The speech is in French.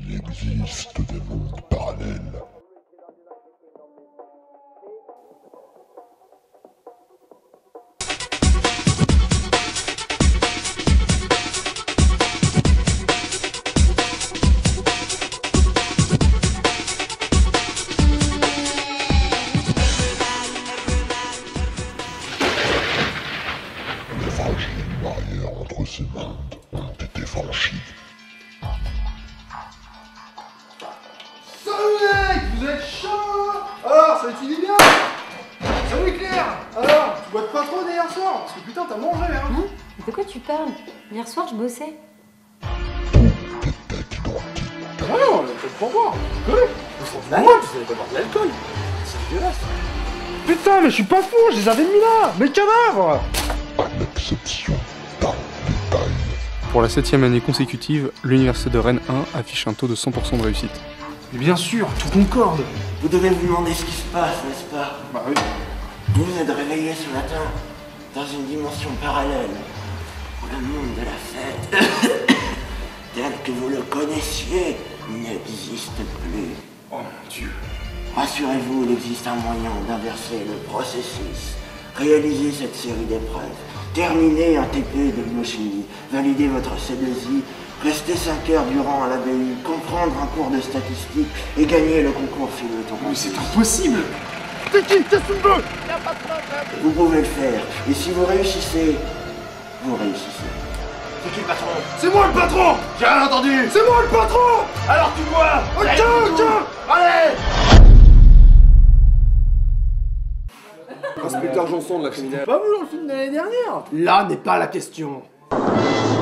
Il existe des mondes parallèles. Les fragiles barrières entre ces mondes ont été franchies. Salut mec, vous êtes chaud? Alors, ça étudie bien? Salut Claire. Alors, tu boites pas trop d'hier soir? Parce que putain, t'as mangé, hein? Hein? De quoi tu parles? Hier soir, je bossais. Tout était identique. Ah non, peut-être pas boire. Tu connais? Vous êtes malade, vous savez pas boire de l'alcool. C'est dégueulasse. Putain, mais je suis pas fou, je les avais mis là, mes cadavres! À l'exception d'un détail. Pour la 7e année consécutive, l'Université de Rennes 1 affiche un taux de 100% de réussite. Mais bien sûr, tout concorde. Vous devez vous demander ce qui se passe, n'est-ce pas? Bah oui. Vous êtes réveillé ce matin dans une dimension parallèle où le monde de la fête, tel que vous le connaissiez, n'existe plus. Oh mon Dieu. Rassurez-vous, il existe un moyen d'inverser le processus. Réalisez cette série d'épreuves. Terminez un TP de biochimie. Validez votre C2I. Restez 5 heures durant à l'abbaye. Comprendre un cours de statistique et gagner le concours Philotron. Mais c'est impossible. T'es qui? Qu'est-ce que tu veux? Vous pouvez le faire. Et si vous réussissez, vous réussissez. C'est qui le patron? C'est moi le patron! J'ai rien entendu. C'est moi le patron! Alors tu bois. Ok, ok! Allez! Inspecteur Janson de la criminelle. Pas vous dans le film de l'année dernière? Là n'est pas la question.